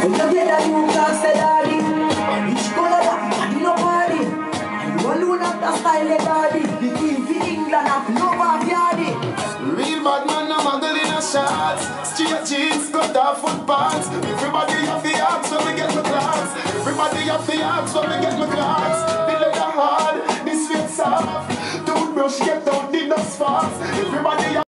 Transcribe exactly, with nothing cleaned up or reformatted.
you get that new class, say daddy. Which color that? I do not party. And you alone have the style, eh, daddy. The queen for England, have love of yardy. Real bad man, no muggle in a shots. Straight jeans, cut off foot pants. Everybody have the axe when we get my class. Everybody have the axe when we get my class. The leather hard, the sweat soft. Toothbrush get out the dust fast. Everybody